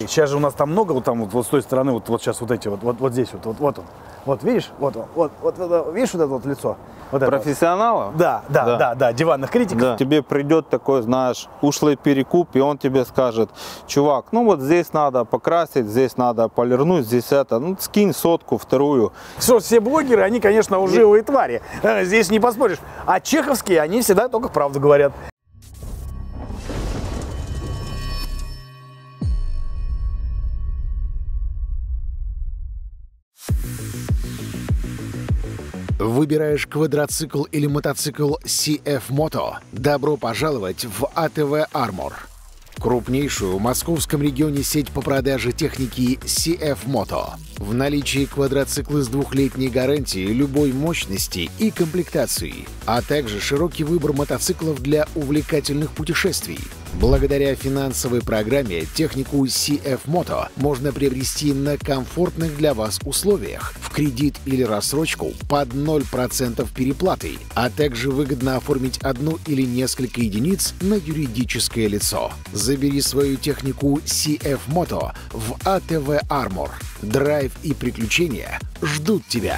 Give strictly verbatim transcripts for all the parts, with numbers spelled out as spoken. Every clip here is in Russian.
Сейчас же у нас там много, вот там вот, вот с той стороны, вот, вот сейчас вот эти, вот, вот, вот здесь, вот, вот, вот он. Вот видишь, вот он, вот, вот, вот, видишь вот это вот лицо? Вот профессионала? Вот. Да, да, да, да, да, диванных критиков. Да. Тебе придет такой, знаешь, ушлый перекуп, и он тебе скажет: чувак, ну вот здесь надо покрасить, здесь надо полирнуть, здесь это, ну скинь сотку, вторую. Все, все блогеры, они, конечно, лживые твари, здесь не поспоришь. А чеховские, они всегда только правду говорят. Выбираешь квадроцикл или мотоцикл си эф Moto? Добро пожаловать в а тэ вэ Armor. Крупнейшую в московском регионе сеть по продаже техники си эф Moto. В наличии квадроциклы с двухлетней гарантией любой мощности и комплектации, а также широкий выбор мотоциклов для увлекательных путешествий. Благодаря финансовой программе технику си эф Moto можно приобрести на комфортных для вас условиях, в кредит или рассрочку под ноль процентов переплаты, а также выгодно оформить одну или несколько единиц на юридическое лицо. Забери свою технику си эф Moto в а тэ вэ Armor. Драйв и приключения ждут тебя.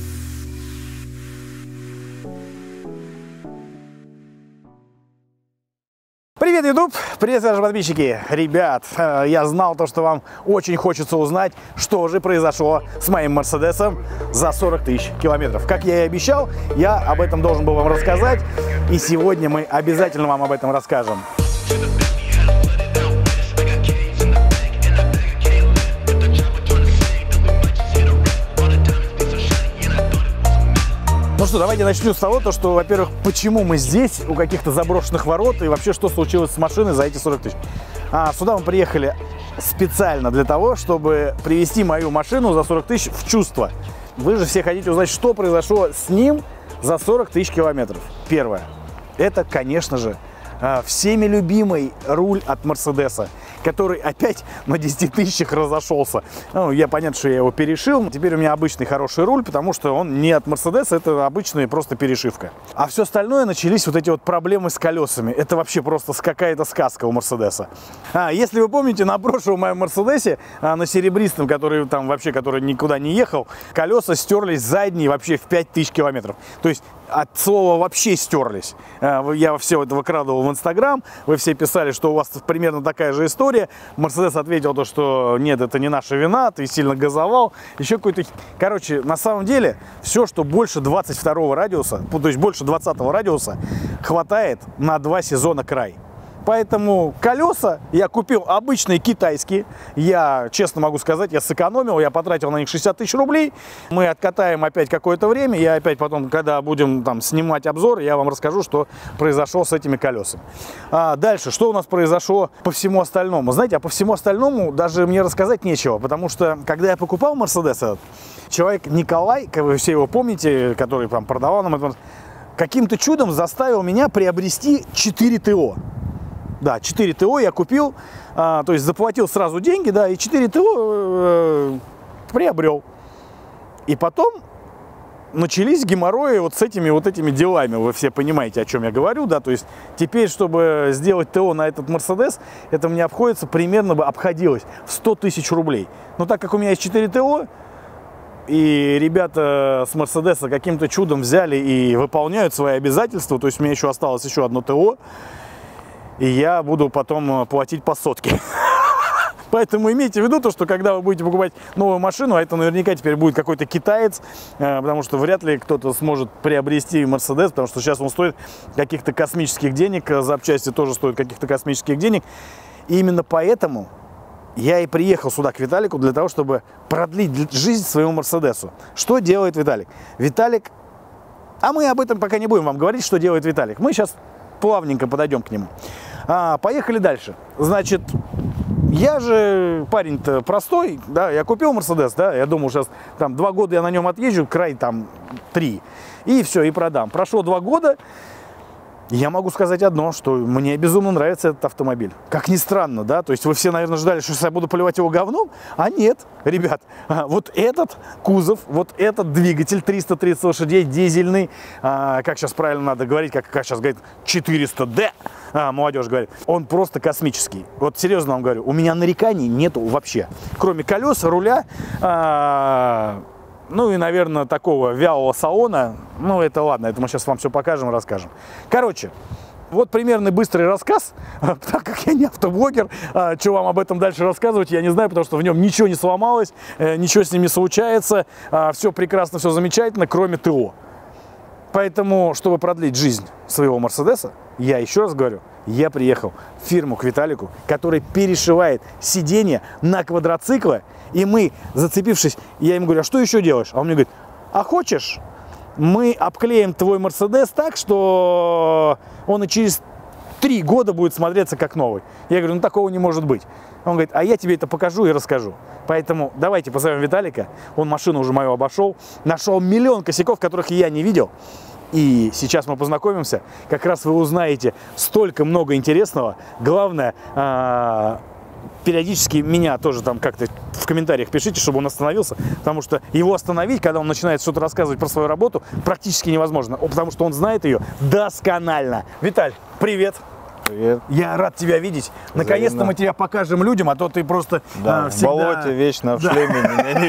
Привет, YouTube! Привет, наши подписчики! Ребят, я знал то, что вам очень хочется узнать, что же произошло с моим Мерседесом за сорок тысяч километров. Как я и обещал, я об этом должен был вам рассказать, и сегодня мы обязательно вам об этом расскажем. Ну что, давайте начнем с того, то, что, во-первых, почему мы здесь, у каких-то заброшенных ворот, и вообще, что случилось с машиной за эти сорок тысяч. А, сюда мы приехали специально для того, чтобы привести мою машину за сорок тысяч в чувство. Вы же все хотите узнать, что произошло с ним за сорок тысяч километров. Первое. Это, конечно же, всеми любимый руль от Мерседеса, который опять на десяти тысячах разошелся. Ну, я понятно, что я его перешил. Теперь у меня обычный хороший руль, потому что он не от Мерседеса, это обычная просто перешивка. А все остальное начались вот эти вот проблемы с колесами. Это вообще просто какая-то сказка у Мерседеса. А, если вы помните, на прошлом моем Мерседесе, а, на серебристом, который там вообще, который никуда не ехал, колеса стерлись задние вообще в пять тысяч километров. То есть от слова вообще стерлись. Я все это выкрадывал в Инстаграм, вы все писали, что у вас примерно такая же история. Мерседес ответил то, что нет, это не наша вина, ты сильно газовал. Еще какой-то... Короче, на самом деле, все, что больше двадцать второго радиуса, то есть больше двадцатого радиуса, хватает на два сезона край. Поэтому колеса я купил обычные китайские. Я, честно могу сказать, я сэкономил, я потратил на них шестьдесят тысяч рублей. Мы откатаем опять какое-то время. Я опять потом, когда будем там снимать обзор, я вам расскажу, что произошло с этими колесами. А дальше, что у нас произошло по всему остальному? Знаете, а по всему остальному даже мне рассказать нечего. Потому что, когда я покупал Мерседес, этот человек Николай, как вы все его помните, который там продавал нам, каким-то чудом заставил меня приобрести четыре ТО. Да, четыре ТО я купил, а, то есть заплатил сразу деньги, да, и четыре ТО э, приобрел. И потом начались геморрои вот с этими вот этими делами, вы все понимаете, о чем я говорю, да, то есть теперь, чтобы сделать ТО на этот Мерседес, это мне обходится, примерно бы обходилось в сто тысяч рублей. Но так как у меня есть четыре ТО, и ребята с Мерседеса каким-то чудом взяли и выполняют свои обязательства, то есть у меня еще осталось еще одно ТО, и я буду потом платить по сотке. Поэтому имейте в виду то, что когда вы будете покупать новую машину, а это наверняка теперь будет какой-то китаец, потому что вряд ли кто-то сможет приобрести Мерседес, потому что сейчас он стоит каких-то космических денег, запчасти тоже стоят каких-то космических денег. И именно поэтому я и приехал сюда к Виталику для того, чтобы продлить жизнь своему Мерседесу. Что делает Виталик? Виталик... А мы об этом пока не будем вам говорить, что делает Виталик. Мы сейчас плавненько подойдем к нему. А, поехали дальше. Значит, я же парень-то простой, да, я купил Мерседес, да, я думал, сейчас там два года я на нем отъезжу, край там три, и все, и продам. Прошло два года, Я могу сказать одно, что мне безумно нравится этот автомобиль. Как ни странно, да, то есть вы все, наверное, ждали, что я буду поливать его говном, а нет, ребят, вот этот кузов, вот этот двигатель триста тридцать лошадей, дизельный, а, как сейчас правильно надо говорить, как, как сейчас говорит, четыреста дэ, а, молодежь говорит, он просто космический. Вот серьезно вам говорю, у меня нареканий нету вообще, кроме колес, руля, а, ну и, наверное, такого вялого салона. Ну, это ладно, это мы сейчас вам все покажем и расскажем. Короче, вот примерный быстрый рассказ. Так как я не автоблогер, что вам об этом дальше рассказывать, я не знаю, потому что в нем ничего не сломалось, ничего с ним не случается. Все прекрасно, все замечательно, кроме ТО. Поэтому, чтобы продлить жизнь своего Мерседеса, я еще раз говорю, я приехал в фирму к Виталику, который перешивает сиденья на квадроциклы. И мы, зацепившись, я ему говорю, а что еще делаешь? А он мне говорит, а хочешь, мы обклеим твой Мерседес так, что он и через три года будет смотреться как новый. Я говорю, ну такого не может быть. Он говорит, а я тебе это покажу и расскажу. Поэтому давайте позовем Виталика. Он машину уже мою обошел, нашел миллион косяков, которых я не видел. И сейчас мы познакомимся. Как раз вы узнаете столько много интересного. Главное, периодически меня тоже там как-то в комментариях пишите, чтобы он остановился, потому что его остановить, когда он начинает что-то рассказывать про свою работу, практически невозможно, потому что он знает ее досконально. Виталь, привет! Привет. Я рад тебя видеть. Наконец-то мы тебя покажем людям, а то ты просто да, а, всегда... в болоте вечно в да. шлеме меня не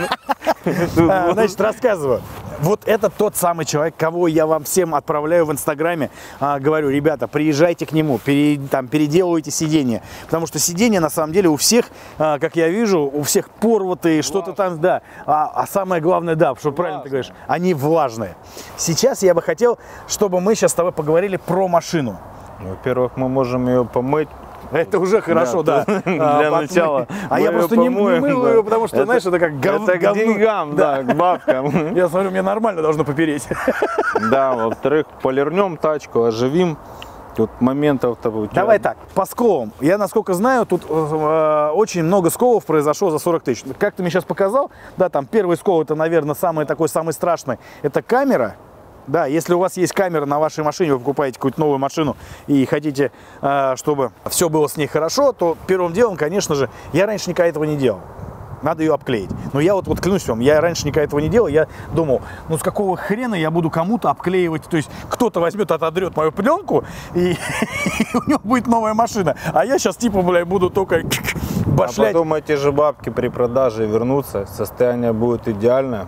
видно. Значит, рассказываю. Вот это тот самый человек, кого я вам всем отправляю в Инстаграме. А, говорю, ребята, приезжайте к нему, пере, там, переделывайте сиденья. Потому что сиденья, на самом деле, у всех, а, как я вижу, у всех порватые, что-то там, да. А, а самое главное, да, что правильно ты говоришь, они влажные. Сейчас я бы хотел, чтобы мы сейчас с тобой поговорили про машину. Во-первых, мы можем ее помыть. Это уже хорошо, да. да. Для а, начала. А я просто не, не мыл ее, потому что, это, знаешь, это как гов... Это к деньгам, да, к бабкам. Я смотрю, мне нормально должно попереть. Да, во-вторых, полирнем тачку, оживим. Тут моментов-то... Давай так, по сколам. Я, насколько знаю, тут э, очень много сколов произошло за сорок тысяч. Как ты мне сейчас показал, да, там первый скол, это, наверное, самый такой, самый страшный. Это камера. Да, если у вас есть камера на вашей машине, вы покупаете какую-то новую машину и хотите, чтобы все было с ней хорошо, то первым делом, конечно же, я раньше никогда этого не делал. Надо ее обклеить. Но я вот, вот клянусь вам, я раньше никогда этого не делал. Я думал, ну с какого хрена я буду кому-то обклеивать? То есть кто-то возьмет, отодрет мою пленку, и, и у него будет новая машина. А я сейчас типа, бля, буду только башлять. А потом эти же бабки при продаже вернутся, состояние будет идеальное.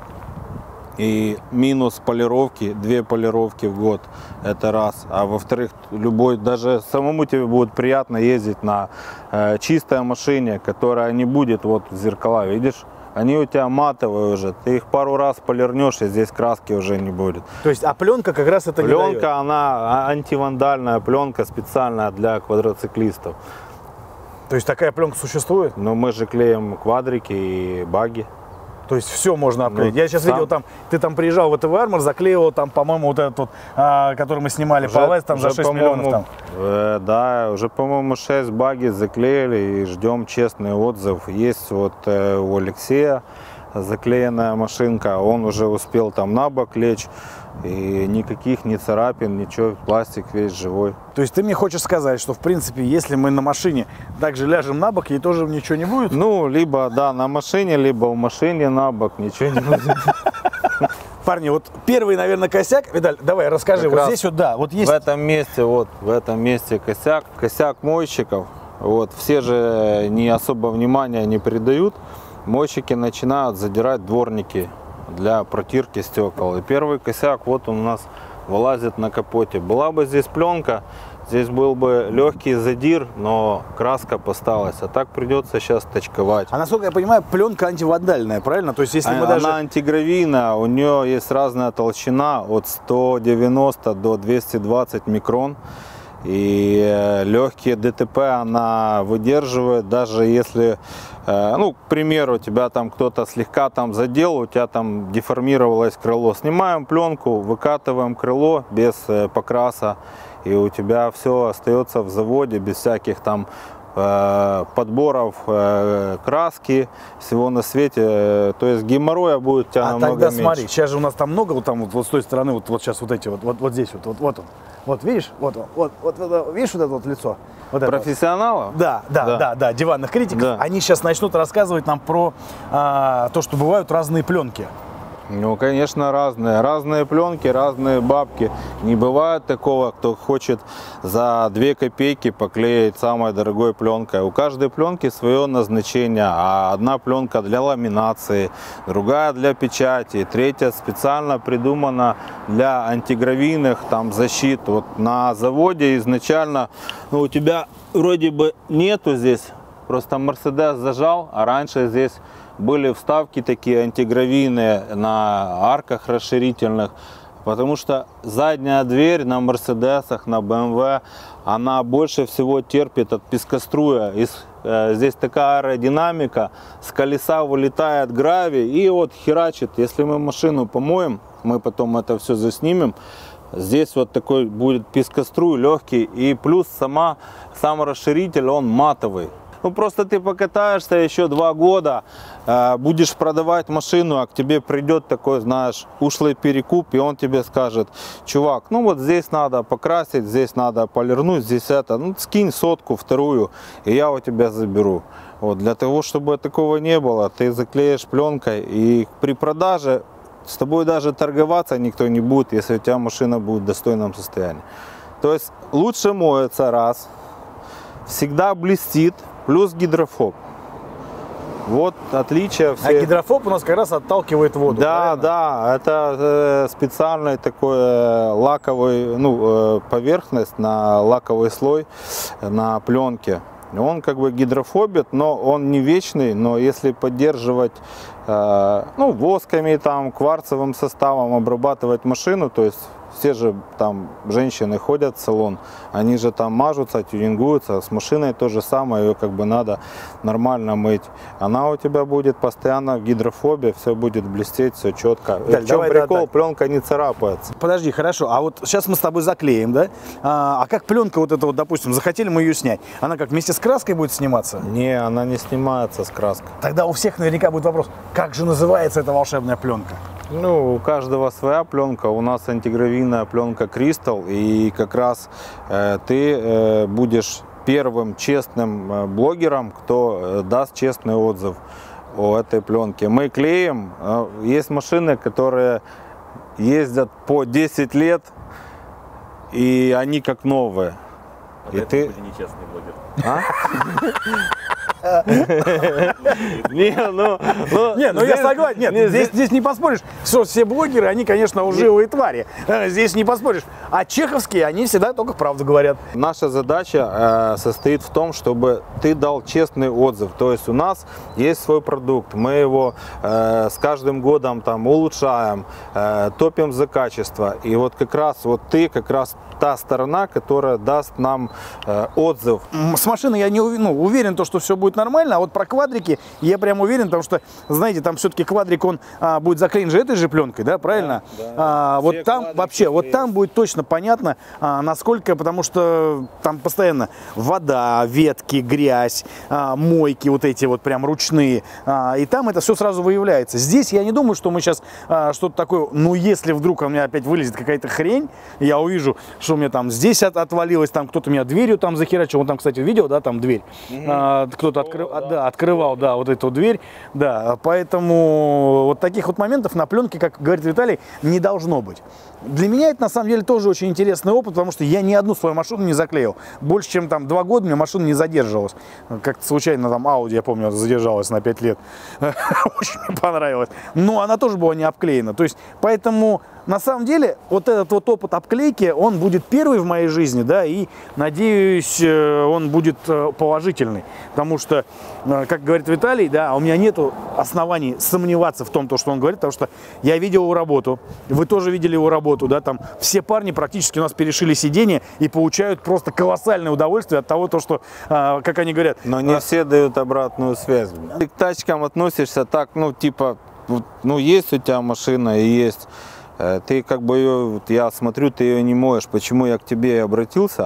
И минус полировки, две полировки в год, это раз. А во-вторых, любой, даже самому тебе будет приятно ездить на э, чистой машине, которая не будет, вот зеркала, видишь? Они у тебя матовые уже, ты их пару раз полирнешь, и здесь краски уже не будет. То есть, а пленка как раз это пленка, не дает? Она антивандальная пленка, специальная для квадроциклистов. То есть, такая пленка существует? Но мы же клеим квадрики и баги. То есть все можно обклеить. Ну, я сейчас сам... видел, там, ты там приезжал в эй тэ вэ Armor, заклеивал там, по-моему, вот этот вот, а, который мы снимали уже, по ВЭЗ, там за шесть миллионов там. Э, да, уже, по-моему, шесть баги заклеили и ждем честный отзыв. Есть вот э, у Алексея заклеенная машинка, он уже успел там на бок лечь. И никаких ни царапин, ничего, пластик весь живой. То есть ты мне хочешь сказать, что в принципе, если мы на машине также ляжем на бок, ей тоже ничего не будет? Ну, либо да, на машине, либо в машине на бок, ничего не будет. Парни, вот первый, наверное, косяк. Видаль, давай расскажи, вот здесь вот, да, вот есть. В этом месте, вот, в этом месте косяк, косяк мойщиков. Вот, все же не особо внимания не придают. Мойщики начинают задирать дворники для протирки стекол. И первый косяк, вот он у нас вылазит на капоте. Была бы здесь пленка, здесь был бы легкий задир, но краска посталась. А так придется сейчас точковать. А насколько я понимаю, пленка антивандальная, правильно? То есть, если а, мы даже... Она антигравийная, у нее есть разная толщина от ста девяноста до двухсот двадцати микрон. И легкие ДТП она выдерживает, даже если, ну, к примеру, тебя там кто-то слегка там задел, у тебя там деформировалось крыло. Снимаем пленку, выкатываем крыло без покраса, и у тебя все остается в заводе без всяких там э, подборов э, краски, всего на свете. То есть геморроя будет у тебя а намного тогда меньше. смотри, сейчас же у нас там много, вот там вот, вот с той стороны, вот, вот сейчас вот эти вот, вот, вот здесь вот, вот, вот он. Вот видишь, вот, он, вот, вот, вот, видишь вот это вот лицо? Вот это Профессионалов? вот. Да, да, да, да, да, диванных критиков. Да. Они сейчас начнут рассказывать нам про а, то, что бывают разные пленки. Ну, конечно, разные. Разные пленки, разные бабки. Не бывает такого, кто хочет за две копейки поклеить самой дорогой пленкой. У каждой пленки свое назначение. А одна пленка для ламинации, другая для печати, третья специально придумана для антигравийных там защит. Вот на заводе изначально, ну, у тебя вроде бы нету здесь, просто Мерседес зажал, а раньше здесь были вставки такие антигравийные на арках расширительных, потому что задняя дверь на Мерседесах, на бэ эм вэ, она больше всего терпит от пескоструя. И, э, здесь такая аэродинамика, с колеса вылетает гравий и вот херачит. Если мы машину помоем, мы потом это все заснимем, здесь вот такой будет пескоструй легкий, и плюс сама, сам расширитель, он матовый. Ну, просто ты покатаешься еще два года, э, будешь продавать машину, а к тебе придет такой, знаешь, ушлый перекуп, и он тебе скажет: чувак, ну вот здесь надо покрасить, здесь надо полирнуть, здесь это, ну скинь сотку, вторую, и я у тебя заберу. Вот, для того, чтобы такого не было, ты заклеишь пленкой, и при продаже с тобой даже торговаться никто не будет, если у тебя машина будет в достойном состоянии. То есть лучше моется раз, всегда блестит, плюс гидрофоб. Вот отличие. Все. А гидрофоб у нас как раз отталкивает воду. Да, правильно? да, это э, специальный такой э, лаковый, ну, э, поверхность на лаковый слой на пленке. Он как бы гидрофобит, но он не вечный, но если поддерживать, э, ну, восками, там, кварцевым составом обрабатывать машину, то есть все же там женщины ходят в салон, они же там мажутся, тюнингуются, с машиной то же самое, ее как бы надо нормально мыть. Она у тебя будет постоянно в гидрофобе, все будет блестеть, все четко. Да, в чем давай, прикол, да, да. пленка не царапается. Подожди, хорошо, а вот сейчас мы с тобой заклеим, да? А, а как пленка вот эта вот, допустим, захотели мы ее снять, она как вместе с краской будет сниматься? Не, она не снимается с краской. Тогда у всех наверняка будет вопрос, как же называется эта волшебная пленка? Ну, у каждого своя пленка. У нас антигравийная пленка Crystal, и как раз э, ты э, будешь первым честным э, блогером, кто э, даст честный отзыв о этой пленке. Мы клеим. Э, есть машины, которые ездят по десять лет, и они как новые. И ты... нечестный блогер. А? Не, ну, ну, Не, ну я согласен, нет, не, здесь, здесь не поспоришь, что все блогеры, они, конечно, лживые твари, Э, здесь не поспоришь, а чеховские, они всегда только правду говорят. Наша задача э, состоит в том, чтобы ты дал честный отзыв. То есть у нас есть свой продукт, мы его э, с каждым годом там улучшаем, э, топим за качество. И вот как раз вот ты как раз та сторона, которая даст нам э, отзыв. М, С машиной я не ув- ну, уверен, то, что все будет нормально, а вот про квадрики я прям уверен, потому что, знаете, там все-таки квадрик, он а, будет заклеен же этой же пленкой, да, правильно? Да, да. А, вот Все там квадрики вообще, вот есть. там будет точно понятно, а, насколько, потому что там постоянно вода, ветки, грязь, а, мойки вот эти вот прям ручные, а, и там это все сразу выявляется. Здесь я не думаю, что мы сейчас а, что-то такое, ну если вдруг у меня опять вылезет какая-то хрень, я увижу, что у меня там здесь от, отвалилось, там кто-то меня дверью там захерачил, он там, кстати, видел, да, там дверь, а, кто-то откры- а, да, открывал, да, вот эту дверь, да, поэтому вот таких вот моментов на пленке, как говорит Виталий, не должно быть. Для меня это на самом деле тоже очень интересный опыт, потому что я ни одну свою машину не заклеил. Больше чем там два года у меня машина не задерживалась. Как-то случайно там Audi, я помню, задержалась на пять лет. Очень мне понравилось. Но она тоже была не обклеена. То есть, поэтому на самом деле вот этот вот опыт обклейки, он будет первый в моей жизни, да, и надеюсь, он будет положительный. Потому что, как говорит Виталий, да, у меня нету оснований сомневаться в том, что он говорит, потому что я видел его работу, вы тоже видели его работу, да, там все парни практически у нас перешили сиденье и получают просто колоссальное удовольствие от того, то, что, как они говорят. Но не все дают обратную связь. Ты к тачкам относишься так, ну, типа, ну, есть у тебя машина и есть. Ты как бы ее, вот я смотрю, ты ее не моешь. Почему я к тебе и обратился?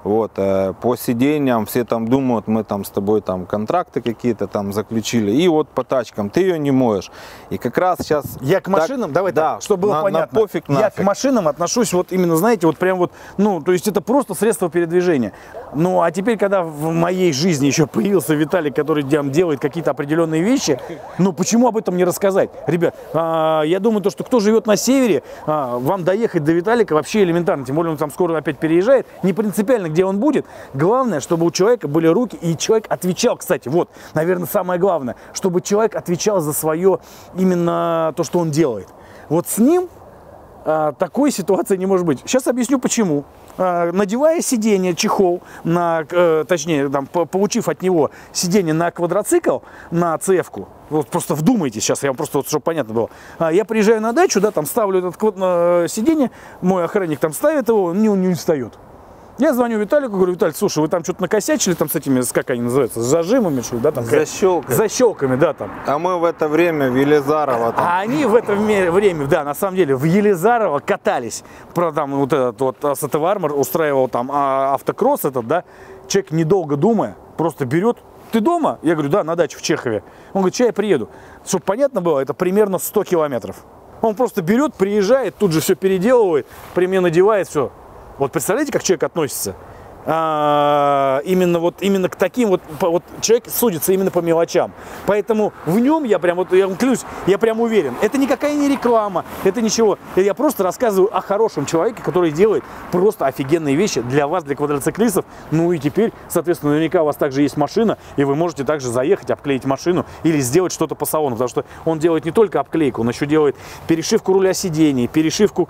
Вот, э, по сиденьям все там думают, мы там с тобой там контракты какие-то там заключили. И вот по тачкам ты ее не моешь. И как раз сейчас... Я к машинам, так, давай да, так, чтобы было на, понятно. На пофиг, я нафиг. к машинам отношусь вот именно, знаете, вот прям вот, ну, то есть это просто средство передвижения. Ну, а теперь, когда в моей жизни еще появился Виталик, который делает какие-то определенные вещи, ну, почему об этом не рассказать? Ребят, а, я думаю, то, что кто живет на севере, а, вам доехать до Виталика вообще элементарно, тем более он там скоро опять переезжает, не принципиально, где он будет. Главное, чтобы у человека были руки, и человек отвечал, кстати, вот, наверное, самое главное, чтобы человек отвечал за свое, именно то, что он делает. Вот с ним а, такой ситуации не может быть. Сейчас объясню, почему. А, надевая сиденье, чехол, на, э, точнее, там, по, получив от него сиденье на квадроцикл, на цэ эф-ку, вот просто вдумайтесь сейчас, я вам просто, вот, чтобы понятно было. А, я приезжаю на дачу, да, там ставлю это э, сиденье, мой охранник там ставит его, он не, он не встает. Я звоню Виталику, говорю: Виталий, слушай, вы там что-то накосячили там с этими, как они называются, с зажимами, что ли, да? Там, защелками. Защелками, да, там. А мы в это время в Елизарово там. А они в это время, да, на самом деле, в Елизарово катались. Про там вот этот вот СТВ Армор устраивал там а, автокросс этот, да. Человек, недолго думая, просто берет: ты дома? Я говорю: да, на даче в Чехове. Он говорит: сейчас я приеду. Чтобы понятно было, это примерно сто километров. Он просто берет, приезжает, тут же все переделывает, при мне надевает, все. Вот представляете, как человек относится? А, именно, вот, именно к таким вот, вот человек судится именно по мелочам. Поэтому в нем я прям, вот я вам клянусь, я прям уверен. Это никакая не реклама, это ничего. Я просто рассказываю о хорошем человеке, который делает просто офигенные вещи для вас, для квадроциклистов. Ну и теперь, соответственно, наверняка у вас также есть машина, и вы можете также заехать, обклеить машину или сделать что-то по салону. Потому что он делает не только обклейку, он еще делает перешивку руля сидений, перешивку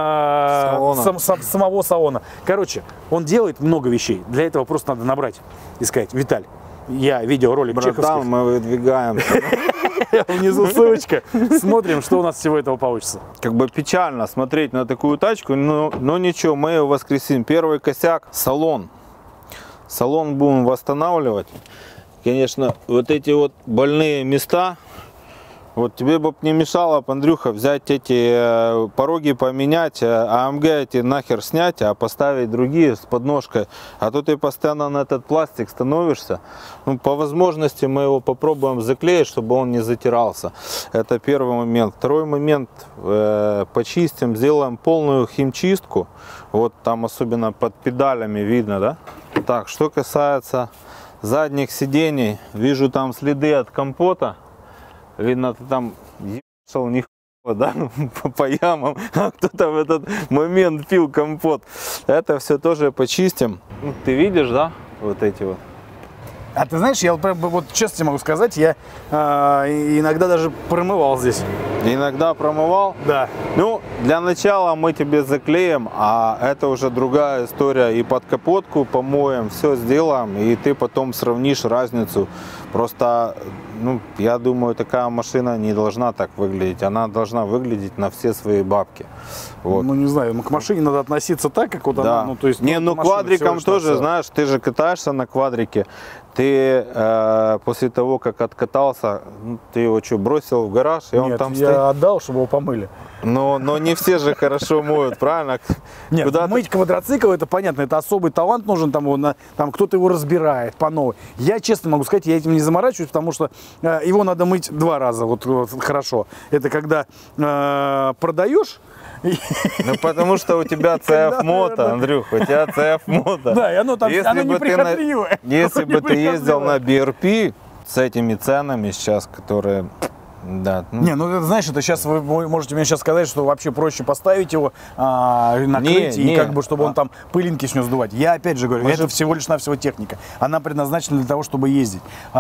э, сам, сам, самого салона. Короче, он делает много вещей. Для этого просто надо набрать и сказать: Виталь, я видеоролик Братан, чеховских. мы выдвигаем. Внизу ссылочка. Смотрим, что у нас всего этого получится. Как бы печально смотреть на такую тачку, но, но ничего, мы ее воскресим. Первый косяк — салон. Салон будем восстанавливать. Конечно, вот эти вот больные места. Вот тебе бы не мешало, Андрюха, взять эти пороги поменять, а АМГ эти нахер снять, а поставить другие с подножкой. А то ты постоянно на этот пластик становишься. Ну, по возможности мы его попробуем заклеить, чтобы он не затирался. Это первый момент. Второй момент, э, почистим, сделаем полную химчистку. Вот там особенно под педалями видно, да? Так, что касается задних сидений, вижу там следы от компота. Видно, ты там ебашил нихуя, да, по, по ямам, а кто-то в этот момент пил компот. Это все тоже почистим. Ну, ты видишь, да, вот эти вот. А ты знаешь, я вот, вот честно тебе могу сказать, я э, иногда даже промывал здесь. Иногда промывал? Да. Ну, для начала мы тебе заклеим, а это уже другая история. И под капотку помоем, все сделаем, и ты потом сравнишь разницу. Просто, ну, я думаю, такая машина не должна так выглядеть. Она должна выглядеть на все свои бабки. Вот. Ну, не знаю, к машине надо относиться так, как вот да. она, ну, то есть... Не, ну, квадриком тоже, знаешь, ты же катаешься на квадрике. Ты э, после того, как откатался, ну, ты его что, бросил в гараж, и Нет, он там я стоит? отдал, чтобы его помыли. Но, но не все же хорошо моют, правильно? Нет, Куда мыть квадроцикл, это понятно, это особый талант нужен, там, он, там кто-то его разбирает по новой. Я честно могу сказать, я этим не заморачиваюсь, потому что э, его надо мыть два раза, вот, вот хорошо. Это когда э, продаешь. Ну, потому что у тебя цэ эф-мото, Андрюх, у тебя цэ эф-мото. Да, и оно там, если оно бы ты, неприхотливое. если бы ты ездил на би эр пи с этими ценами сейчас, которые... Да, ну. Не, ну знаешь, это сейчас вы можете мне сейчас сказать, что вообще проще поставить его, а, накрыть, не, и не. как бы, чтобы он там пылинки с него сдувать. Я опять же говорю, Мы это же... всего лишь навсего техника. Она предназначена для того, чтобы ездить.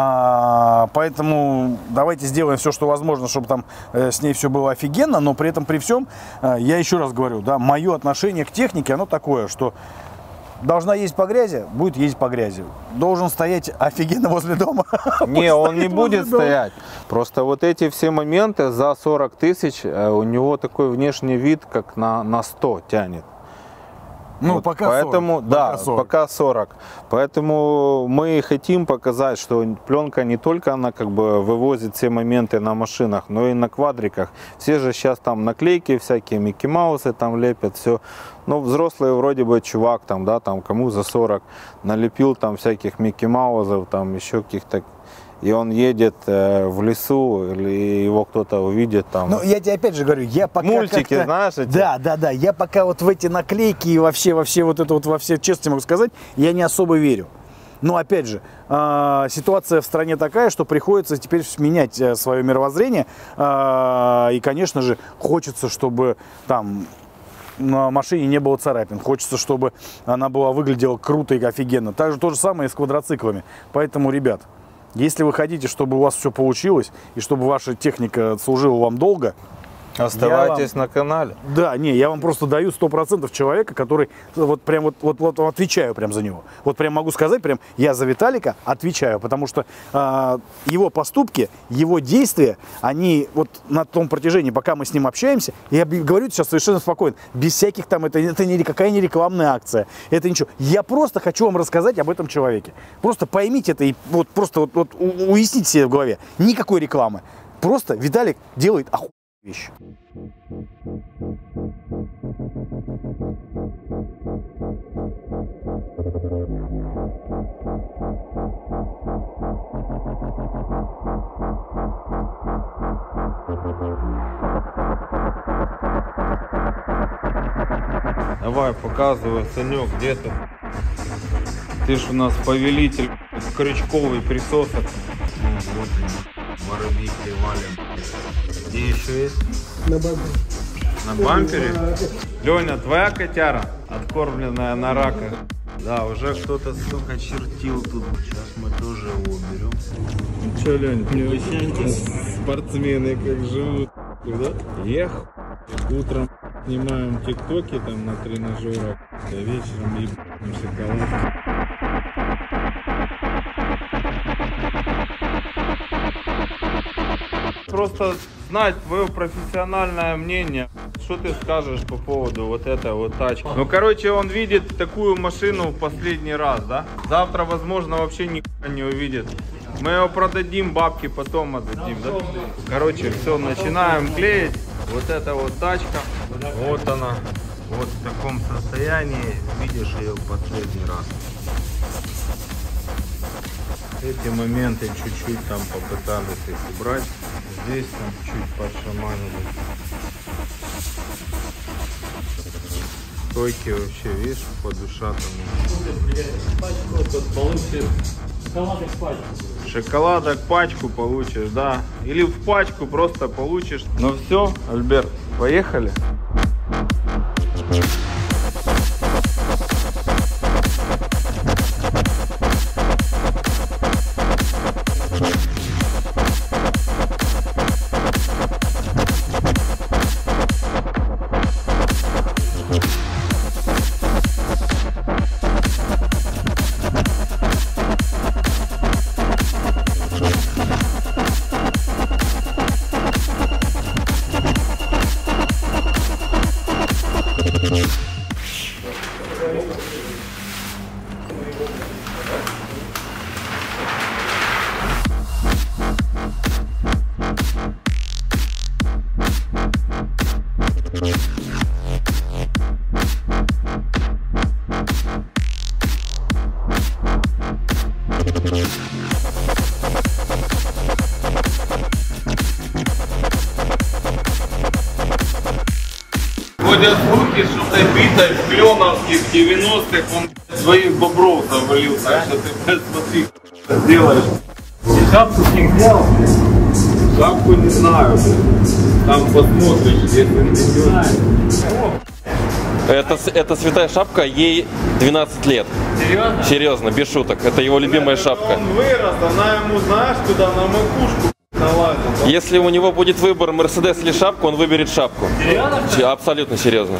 А, поэтому давайте сделаем все, что возможно, чтобы там э, с ней все было офигенно, но при этом при всем, э, я еще раз говорю, да, мое отношение к технике, оно такое, что должна ездить по грязи, будет ездить по грязи. Должен стоять офигенно возле дома. Не, он не будет стоять. Просто вот эти все моменты за сорок тысяч, у него такой внешний вид, как на, на сто тянет. Ну, вот пока поэтому, сорок. Да, пока сорок. пока сорок. Поэтому мы хотим показать, что пленка не только она как бы вывозит все моменты на машинах, но и на квадриках. Все же сейчас там наклейки всякие, Микки Маусы там лепят, все. Ну, взрослый вроде бы чувак там, да, там кому за сорок налепил там всяких Микки Маусов, там еще каких-то. И он едет э, в лесу, или его кто-то увидит там. Ну, я тебе опять же говорю, я пока Мультики, знаешь, эти? Да, да, да. Я пока вот в эти наклейки и во все, во все вот это вот, во все, честно могу сказать, я не особо верю. Но опять же, э, ситуация в стране такая, что приходится теперь менять э, свое мировоззрение. Э, и, конечно же, хочется, чтобы там на машине не было царапин. Хочется, чтобы она была, выглядела круто и офигенно. Так же то же самое и с квадроциклами. Поэтому, ребят, если вы хотите, чтобы у вас все получилось, и чтобы ваша техника служила вам долго, оставайтесь вам, на канале. Да, не, я вам просто даю сто процентов человека, который вот прям вот, вот, вот отвечаю прям за него. Вот прям могу сказать, прям я за Виталика отвечаю, потому что э, его поступки, его действия, они вот на том протяжении, пока мы с ним общаемся, я говорю сейчас совершенно спокойно, без всяких там, это, это никакая не рекламная акция, это ничего. Я просто хочу вам рассказать об этом человеке. Просто поймите это и вот просто вот, вот уясните себе в голове. Никакой рекламы. Просто Виталик делает охуенную вещь. Давай, показывай, Санек, где ты? Ты ж у нас повелитель крючковый присосок. Вот воробьи валим. Где еще есть? На бампере. На бампере? Леня, твоя котяра, откормленная на рака. Да, уже кто-то, сука, чертил тут. Сейчас мы тоже его уберем. Ну что, Лень, не вообще спортсмены как живут, да? Ех, утром снимаем тиктоки там на тренажерах, а вечером ебаем шоколадки. Просто знать твое профессиональное мнение. Что ты скажешь по поводу вот этой вот тачки? Ну, короче, он видит такую машину в последний раз, да? Завтра, возможно, вообще никто не увидит. Мы его продадим, бабки потом отдадим, да? Короче, все, начинаем клеить. Вот эта вот тачка, вот она, вот в таком состоянии. Видишь ее в последний раз. Эти моменты чуть-чуть там попытались их убрать. Здесь там чуть подшаманили. Стойки вообще, видишь, по душа там. Шоколадок пачку получишь, да. Или в пачку просто получишь. Ну все, Альберт, поехали. Ходят руки, что-то битой в кленовских девяностых, он своих бобров завалился, что ты посмотри, что делаешь. Шапку с них делал? Шапку не знаю, там посмотришь, если найдешь. Это, это святая шапка, ей двенадцать лет. Серьезно? Серьезно, без шуток, это его любимая шапка. Он вырос, она ему, знаешь, куда на макушку налазит. Если у него будет выбор Мерседес или шапку, он выберет шапку. Серьезно? Абсолютно серьезно.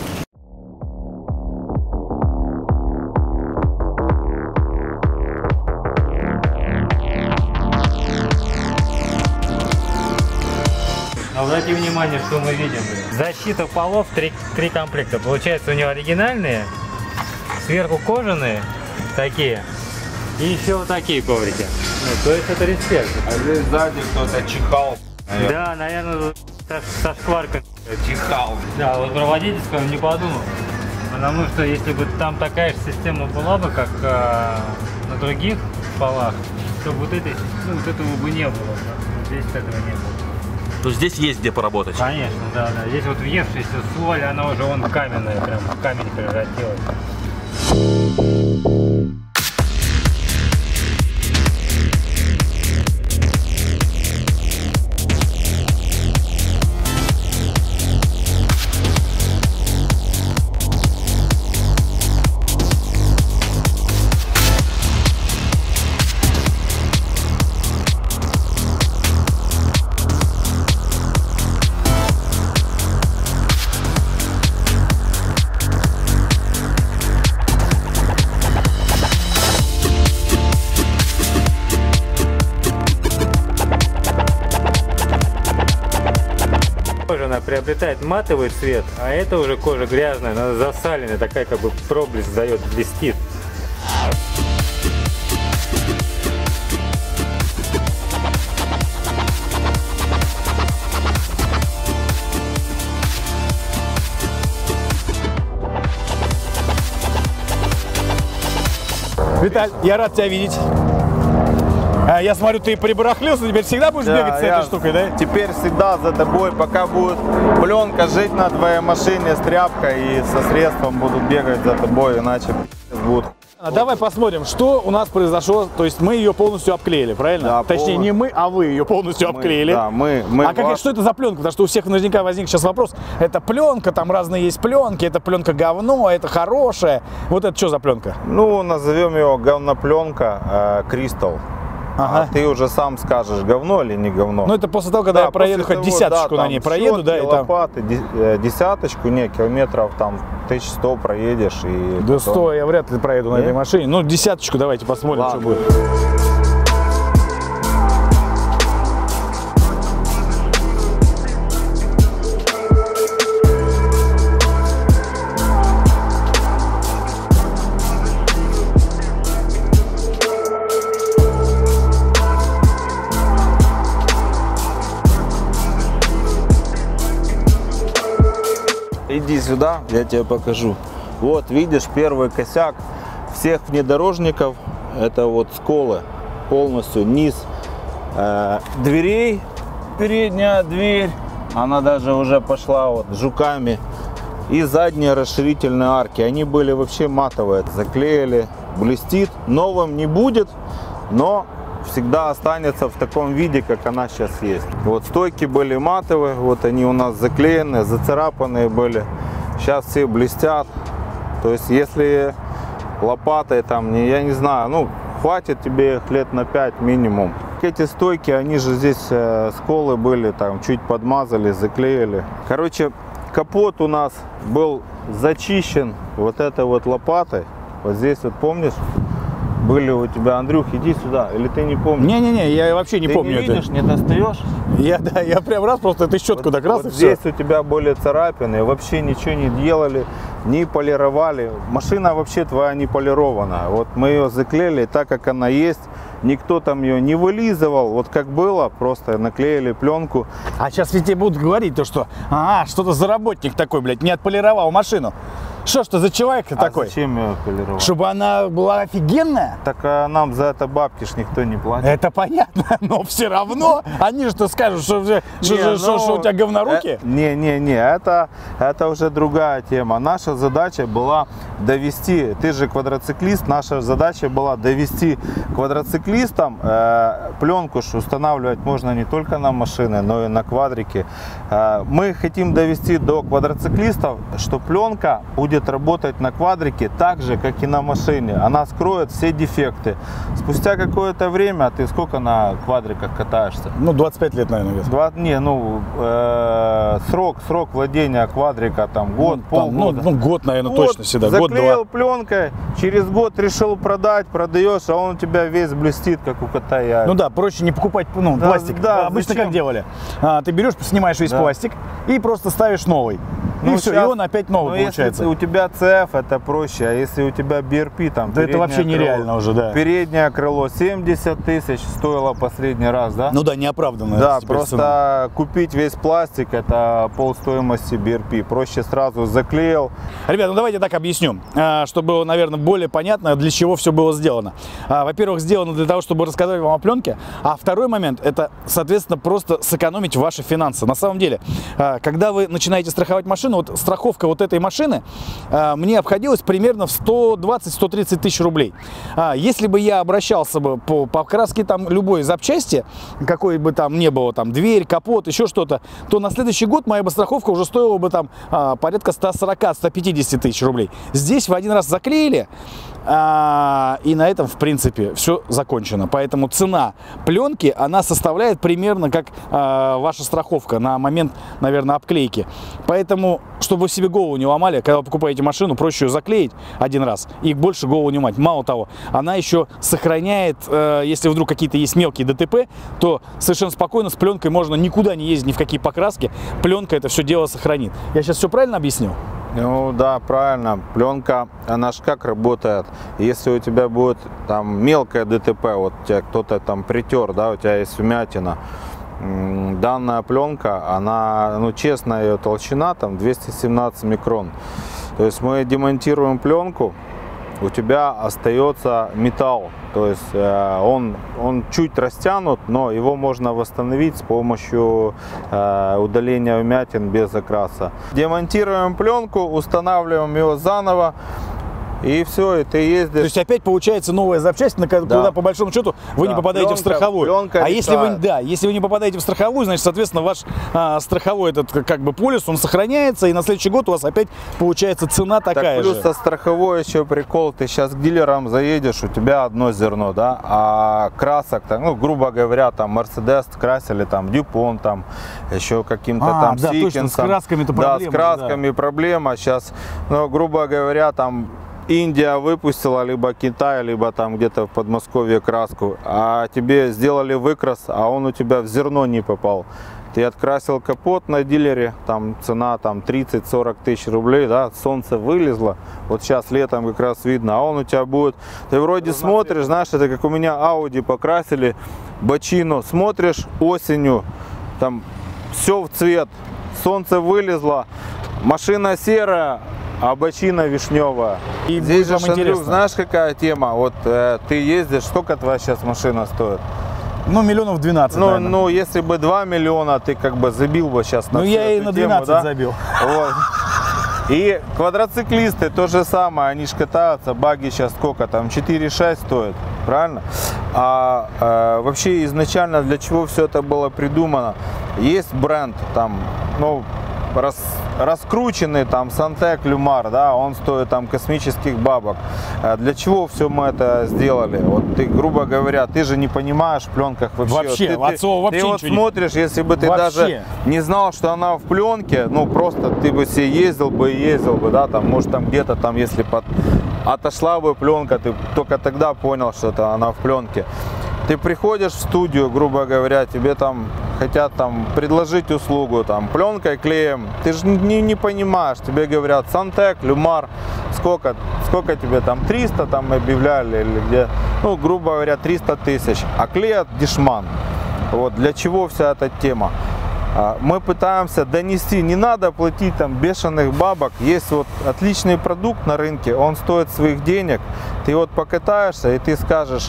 Обратите внимание, что мы видим. Защита полов, три, три комплекта. Получается, у него оригинальные сверху кожаные такие. И еще вот такие коврики. Ну, то есть это респект. А здесь сзади кто-то чихал. Да, наверное, со, со шкваркой. Чихал. Да, вот про водительского не подумал. Потому что если бы там такая же система была бы, как а, на других полах, то вот, этой, ну, вот этого бы не было. Вот здесь этого не было. То есть здесь есть где поработать? Конечно, да, да. Здесь вот въевшаяся соль, она уже вон каменная, прям в камень превратилась. Она приобретает матовый цвет, а это уже кожа грязная, она засаленная, такая как бы проблеск дает, блестит. Виталь, я рад тебя видеть. А, я смотрю, ты прибарахлился, теперь всегда будешь Да, бегать с я этой штукой, да? Теперь всегда за тобой, пока будет пленка жить на твоей машине с тряпкой и со средством буду бегать за тобой, иначе будет. А давай посмотрим, что у нас произошло. То есть мы ее полностью обклеили, правильно? Да, Точнее, полностью. не мы, а вы ее полностью Мы- обклеили. да, мы- мы а как, ваш- что это за пленка? Потому что у всех наверняка возник сейчас вопрос. Это пленка, там разные есть пленки, это пленка говно, это хорошая. Вот это что за пленка? Ну, назовем его говнопленка Кристалл. Ага. А ты уже сам скажешь, говно или не говно. Ну это после того, когда Да, я проеду после хоть того, десяточку да, на ней там проеду, щетки, да, и там. лопаты, де- э, десяточку, не, километров там тысяча сто проедешь. И Да потом- сто, я вряд ли проеду на Нет? этой машине. Ну, десяточку давайте посмотрим, Ладно. что будет. Иди сюда, я тебе покажу. Вот, видишь, первый косяк всех внедорожников, это вот сколы, полностью низ э, дверей, передняя дверь, она даже уже пошла вот жуками, и задние расширительные арки, они были вообще матовые, заклеили, блестит, новым не будет, но всегда останется в таком виде, как она сейчас есть. Вот стойки были матовые, вот они у нас заклеенные, зацарапанные были. Сейчас все блестят. То есть если лопатой там, не, я не знаю, ну хватит тебе их лет на пять минимум. Эти стойки, они же здесь э, сколы были, там чуть подмазали, заклеили. Короче, капот у нас был зачищен вот этой вот лопатой. Вот здесь вот помнишь? Были у тебя, Андрюх, иди сюда, или ты не помнишь? Не-не-не, я вообще не ты помню не это. видишь, не достаешь? Я, да, я прям раз просто этой щеткой Вот, так раз вот и все. здесь у тебя были царапины, вообще ничего не делали, не полировали. Машина вообще твоя не полирована. Вот мы ее заклеили так, как она есть. Никто там ее не вылизывал, вот как было, просто наклеили пленку. А сейчас ведь тебе будут говорить то, что а, что-то за работник такой, блядь, не отполировал машину. Что ж ты за человек А такой? зачем ее полировать? Чтобы она была офигенная? Так а нам за это бабки ж никто не платит. Это понятно, но все равно они что скажут, что, уже- что, Не, что- что- ну, что у тебя говноруки? э, Не, не, не, это, это уже другая тема. Наша задача была довести, ты же квадроциклист, наша задача была довести квадроциклистам э, пленку, что устанавливать можно не только на машины, но и на квадрики. Э, мы хотим довести до квадроциклистов, что пленка будет работать на квадрике так же, как и на машине. Она скроет все дефекты. Спустя какое-то время, ты сколько на квадриках катаешься? Ну, двадцать пять лет, наверное, где-то. Два, не, ну, э, срок, срок владения квадрика, там, год, Ну, там, ну, полгода. ну, год, наверное, Вот, точно всегда. заклеил Год-два. пленкой, через год решил продать, продаешь, а он у тебя весь блестит, как у кота яйца. Ну да, проще не покупать ну, Да, пластик. да, Обычно зачем? как делали? А, ты берешь, снимаешь весь Да. пластик и просто ставишь новый. и все, сейчас, и он опять новый ну, получается. Если у тебя си эф, это проще, а если у тебя би эр пи, там, да это вообще нереально крыло, уже, да. Переднее крыло семьдесят тысяч стоило последний раз, да? Ну да, неоправданно. Да, просто цена. Купить весь пластик, это полстоимости би эр пи. Проще сразу заклеил. Ребята, ну давайте так объясню, чтобы было, наверное, более понятно, для чего все было сделано. Во-первых, сделано для того, чтобы рассказать вам о пленке, а второй момент, это, соответственно, просто сэкономить ваши финансы. На самом деле, когда вы начинаете страховать машину, вот страховка вот этой машины мне обходилась примерно в сто двадцать — сто тридцать тысяч рублей. Если бы я обращался бы по покраске там любой запчасти, какой бы там ни было, там дверь, капот, еще что-то, то на следующий год моя бы страховка уже стоила бы там порядка ста сорока — ста пятидесяти тысяч рублей. Здесь в один раз заклеили, а, и на этом, в принципе, все закончено. Поэтому цена пленки, она составляет примерно как а, ваша страховка на момент, наверное, обклейки. Поэтому, чтобы вы себе голову не ломали, когда вы покупаете машину, проще ее заклеить один раз и больше голову не ломать. Мало того, она еще сохраняет, э, если вдруг какие-то есть мелкие дэ тэ пэ, то совершенно спокойно с пленкой можно никуда не ездить, ни в какие покраски. Пленка это все дело сохранит. Я сейчас все правильно объяснил? Ну да, правильно. Пленка, она ж как работает. Если у тебя будет там мелкое дэ тэ пэ, вот тебя кто-то там притер, да, у тебя есть вмятина, данная пленка, она, ну честно, ее толщина там двести семнадцать микрон. То есть мы демонтируем пленку, у тебя остается металл, то есть э, он, он чуть растянут, но его можно восстановить с помощью э, удаления вмятин без окраса. Демонтируем пленку, устанавливаем ее заново. И все, и ты ездишь. То есть опять получается новая запчасть, на куда да. по большому счету вы да. не попадаете пленка, в страховую. Пленка а если вы, да, если вы не попадаете в страховую, значит, соответственно, ваш а, страховой этот как бы полис, он сохраняется, и на следующий год у вас опять получается цена такая так, плюс же. Плюс со страховой еще прикол, ты сейчас к дилерам заедешь, у тебя одно зерно, да, а красок, там, ну, грубо говоря, там Mercedes красили, там Дюпон, там еще каким-то а, там да, Сикенсом. С красками-то проблема. Да, с красками да. проблема. Сейчас, ну, грубо говоря, там Индия выпустила, либо Китай, либо там где-то в Подмосковье краску, а тебе сделали выкрас, а он у тебя в зерно не попал. Ты открасил капот на дилере, там цена там тридцать — сорок тысяч рублей, да, солнце вылезло, вот сейчас летом как раз видно, а он у тебя будет, ты вроде это смотришь, знаешь, это как у меня Audi покрасили, бочину, смотришь осенью, там все в цвет, солнце вылезло, машина серая, а бочина вишневая. И здесь же, Андрюх, знаешь, какая тема? Вот э, ты ездишь, сколько твоя сейчас машина стоит? Ну, миллионов двенадцать, ну, ну, если бы два миллиона, ты как бы забил бы сейчас на Ну, я и на двенадцать тему, да? забил. Вот. И квадроциклисты то же самое, они ж катаются, баги сейчас сколько там, четыре шесть стоят, правильно? А э, вообще изначально для чего все это было придумано? Есть бренд там, ну, Рас, раскрученный там Сантек, Люмар, да, он стоит там космических бабок. Для чего все мы это сделали? Вот ты, грубо говоря, ты же не понимаешь в пленках вообще. Вообще, ты, от слова вообще ты вот смотришь, если бы ты вообще. даже не знал, что она в пленке, ну просто ты бы себе ездил бы и ездил бы, да, там, может там где-то там, если под... отошла бы пленка, ты только тогда понял, что это она в пленке. Ты приходишь в студию, грубо говоря, тебе там хотят там предложить услугу, там пленкой, клеем, ты же не, не понимаешь, тебе говорят Сантек, Люмар, сколько, сколько тебе там, триста там объявляли или где, ну, грубо говоря, триста тысяч, а клеят Дешман. Вот для чего вся эта тема? Мы пытаемся донести, не надо платить там бешеных бабок, есть вот отличный продукт на рынке, он стоит своих денег, ты вот покатаешься и ты скажешь,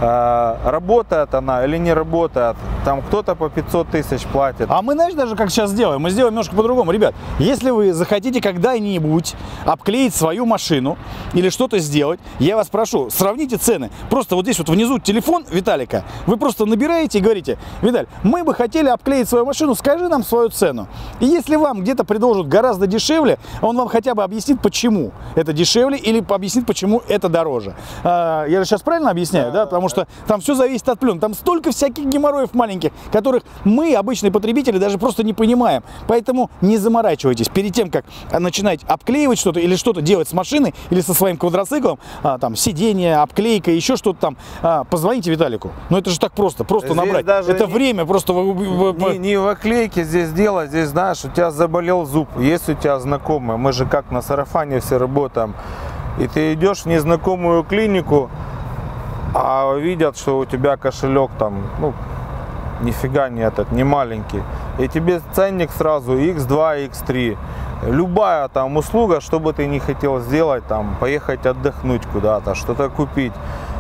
работает она или не работает, там кто-то по пятьсот тысяч платит. А мы, знаешь, даже как сейчас сделаем, мы сделаем немножко по-другому. Ребят, если вы захотите когда-нибудь обклеить свою машину или что-то сделать, я вас прошу, сравните цены. Просто вот здесь вот внизу телефон Виталика, вы просто набираете и говорите: Виталь, мы бы хотели обклеить свою машину, скажи нам свою цену. И если вам где-то предложат гораздо дешевле, он вам хотя бы объяснит, почему это дешевле, или объяснит, почему это дороже. Я же сейчас правильно объясняю, да? Потому что там все зависит от пленки. Там столько всяких геморроев маленьких. маленьких, которых мы, обычные потребители, даже просто не понимаем. Поэтому не заморачивайтесь перед тем, как начинать обклеивать что-то или что-то делать с машиной или со своим квадроциклом, а, там сиденье, обклейка, еще что-то там. А, позвоните Виталику. Ну это же так просто, просто Здесь набрать. даже Это не, время просто... Не, не в оклейке здесь дело, здесь, знаешь, у тебя заболел зуб, есть у тебя знакомые, мы же как на сарафане все работаем, и ты идешь в незнакомую клинику, а видят, что у тебя кошелек там, ну, нифига не этот, не маленький, и тебе ценник сразу икс два, икс три. Любая там услуга, что бы ты не хотел сделать, там, поехать отдохнуть куда-то, что-то купить.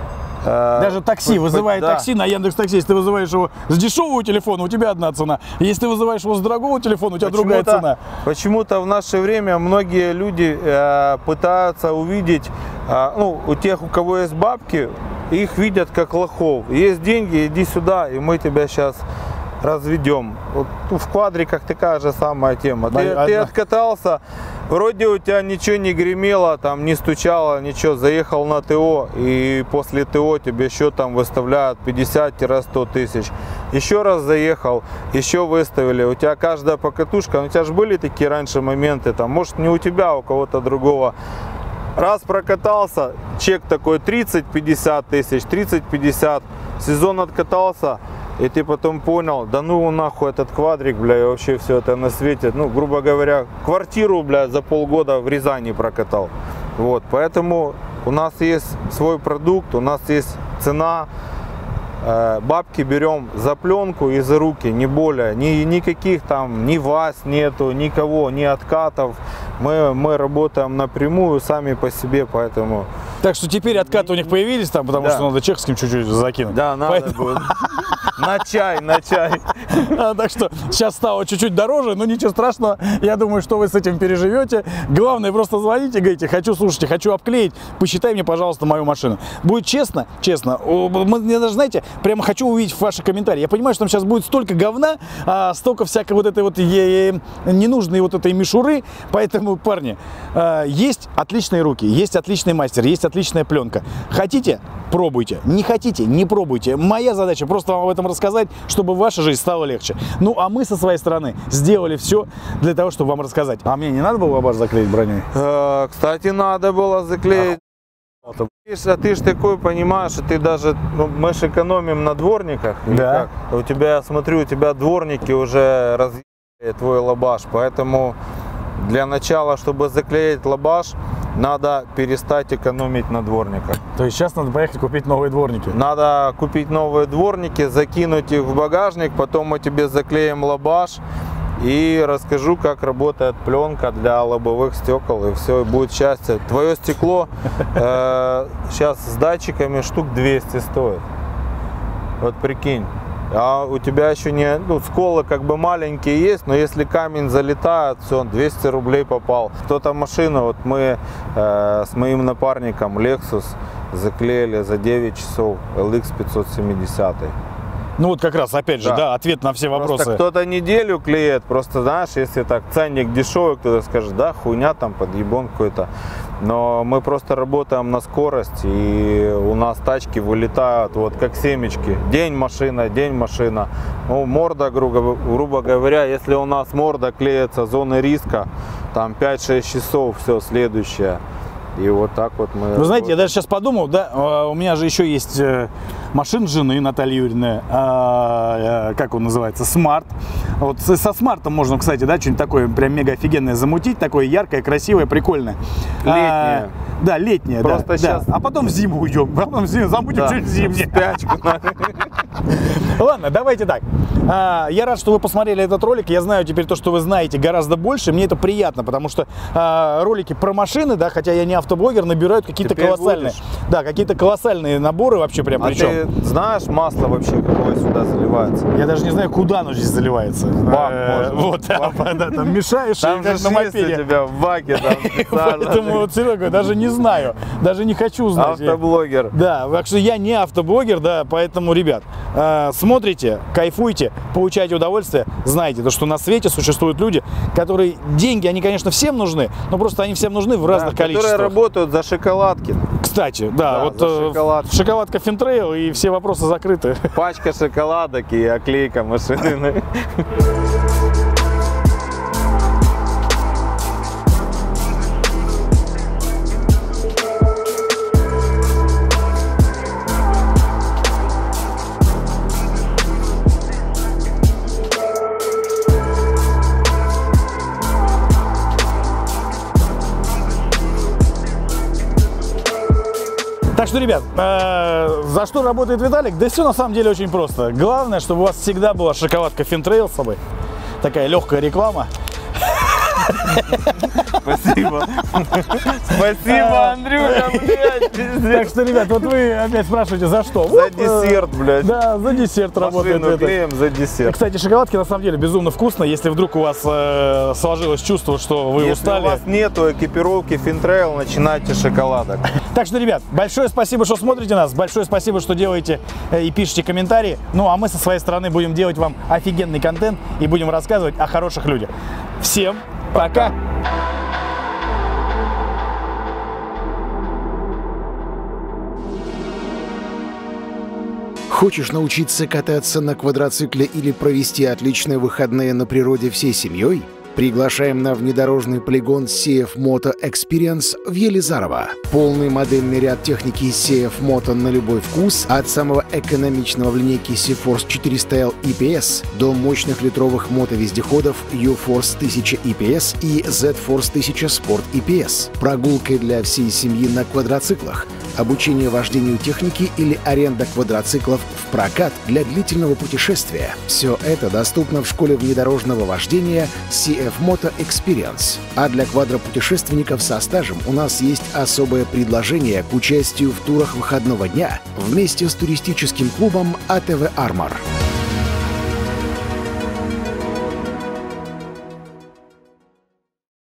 Даже такси, вызывая да. такси на Яндекс.Такси, если ты вызываешь его с дешевого телефона, у тебя одна цена. Если ты вызываешь его с дорогого телефона, у тебя другая цена. Почему-то в наше время многие люди э, пытаются увидеть, э, ну, у тех, у кого есть бабки, их видят как лохов. Есть деньги, иди сюда, и мы тебя сейчас разведем. Вот, ну, в квадриках такая же самая тема. Ты, Одна... ты откатался, вроде у тебя ничего не гремело, там не стучало, ничего, заехал на ТО, и после ТО тебе счет там выставляют пятьдесят — сто тысяч. Еще раз заехал, еще выставили, у тебя каждая покатушка, у тебя же были такие раньше моменты, там, может не у тебя, а у кого-то другого. Раз прокатался, чек такой тридцать — пятьдесят тысяч, тридцать — пятьдесят, сезон откатался, и ты потом понял, да ну нахуй этот квадрик, бля, и вообще все это на свете. Ну, грубо говоря, квартиру, бля, за полгода в Рязани прокатал. Вот, поэтому у нас есть свой продукт, у нас есть цена. Э, бабки берем за пленку и за руки, не более. Ни, никаких там, ни вас нету, никого, ни откатов. Мы, мы работаем напрямую, сами по себе, поэтому... Так что теперь откаты у них появились там, потому да. что надо чехским чуть-чуть закинуть. Да, надо Поэтому... будет. На чай, на чай. А, так что сейчас стало чуть-чуть дороже, но ничего страшного. Я думаю, что вы с этим переживете. Главное, просто звоните, говорите, хочу, слушайте, хочу обклеить, посчитай мне, пожалуйста, мою машину. Будет честно, честно. Я даже, знаете, прямо хочу увидеть ваши комментарии. Я понимаю, что там сейчас будет столько говна, а, столько всякой вот этой вот ненужной вот этой мишуры. Поэтому, парни, есть отличные руки, есть отличный мастер, есть отличная пленка. Хотите? Пробуйте. Не хотите? Не пробуйте. Моя задача просто вам об этом рассказать, чтобы ваша жизнь стала легче. Ну, а мы со своей стороны сделали все для того, чтобы вам рассказать. А мне не надо было лабаш заклеить броней? Э, кстати, надо было заклеить. А ты ж такой понимаешь, что ты даже, ну, мы ж экономим на дворниках. Да. Как? У тебя, я смотрю, у тебя дворники уже разъебали твой лабаш, поэтому для начала, чтобы заклеить лабаш, надо перестать экономить на дворниках. То есть сейчас надо поехать купить новые дворники? Надо купить новые дворники, закинуть их в багажник, потом мы тебе заклеим лабаш и расскажу, как работает пленка для лобовых стекол, и все, и будет счастье. Твое стекло э, сейчас с датчиками штук двести стоит. Вот прикинь. А у тебя еще не, ну, сколы как бы маленькие есть, но если камень залетает, все, двести рублей попал. Кто-то машину, вот мы э, с моим напарником Lexus заклеили за девять часов эл икс пятьсот семьдесят. Ну вот как раз, опять же, да, да ответ на все вопросы. Просто кто-то неделю клеит, просто знаешь, если так ценник дешевый, кто-то скажет, да, хуйня там, подъебон какой-то. Но мы просто работаем на скорость, и у нас тачки вылетают вот как семечки. День машина, день машина. Ну, морда, грубо, грубо говоря, если у нас морда клеится зоны риска, там пять-шесть часов, все, следующее. И вот так вот мы... Вы знаете, я даже сейчас подумал, да, у меня же еще есть машина жены Натальи Юрьевны, как он называется, Smart. Вот со Смартом можно, кстати, да, что-нибудь такое прям мега офигенное замутить, такое яркое, красивое, прикольное. Летнее. А, да, летнее, Просто да, сейчас... да. А потом в зиму уйдем, потом в зиму замутим да. что-нибудь зимнее. Спячку. Ладно, давайте так. Я рад, что вы посмотрели этот ролик. Я знаю теперь то, что вы знаете гораздо больше. Мне это приятно, потому что ролики про машины, да, хотя я не автоблогер, набирают какие-то колоссальные, будешь. да, какие-то колоссальные наборы вообще прям. А причем. ты знаешь, масло вообще какое сюда заливается? Я даже не знаю, куда оно здесь заливается. Бак, Э, можно. Вот, да, да, там мешаешь, Там и же как на есть у мопеде. тебя в баке, там специально. Поэтому, вот, Серега, даже не знаю, даже не хочу знать. Автоблогер. Да, так что я не автоблогер, да, поэтому, ребят, э, Smart Смотрите, кайфуйте, получайте удовольствие. Знайте, то, что на свете существуют люди, которые деньги, они, конечно, всем нужны, но просто они всем нужны в разных да, количествах. Которые работают за шоколадки. Кстати, да, Да, вот за э, шоколадки. шоколадка Финтрейл и все вопросы закрыты. Пачка шоколадок и оклейка машины. Так что, ребят, э, за что работает Виталик? Да все на самом деле очень просто. Главное, чтобы у вас всегда была шоколадка Финтрейл с собой. Такая легкая реклама. Спасибо. Спасибо, Андрюха, блядь, пиздец. Так что, ребят, вот вы опять спрашиваете, за что? За Вот, э, десерт, блядь. Да, за десерт работает Машину это. клеим за десерт. Кстати, шоколадки на самом деле безумно вкусно. Если вдруг у вас э, сложилось чувство, что вы Если устали. у вас нету экипировки Финтрейл, начинайте с шоколадок. Так что, ребят, большое спасибо, что смотрите нас. Большое спасибо, что делаете э, и пишете комментарии. Ну, а мы со своей стороны будем делать вам офигенный контент и будем рассказывать о хороших людях. Всем пока! Хочешь научиться кататься на квадроцикле или провести отличные выходные на природе всей семьей? Приглашаем на внедорожный полигон си эф Moto Experience в Елизарово. Полный модельный ряд техники си эф Moto на любой вкус, от самого экономичного в линейке C-Force четыреста эл и пи эс до мощных литровых мотовездеходов U-Force тысяча и пи эс и Z-Force тысяча Sport и пи эс. Прогулки для всей семьи на квадроциклах, обучение вождению техники или аренда квадроциклов в прокат для длительного путешествия. Все это доступно в школе внедорожного вождения си эф Moto Experience. А для квадропутешественников со стажем у нас есть особое предложение к участию в турах выходного дня вместе с туристическим клубом эй ти ви Armor.